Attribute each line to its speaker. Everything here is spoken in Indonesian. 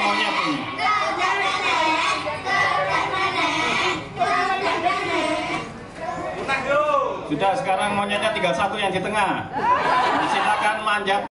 Speaker 1: monyet ini. Sudah, sekarang monyetnya tinggal satu yang di tengah. Silakan manjat.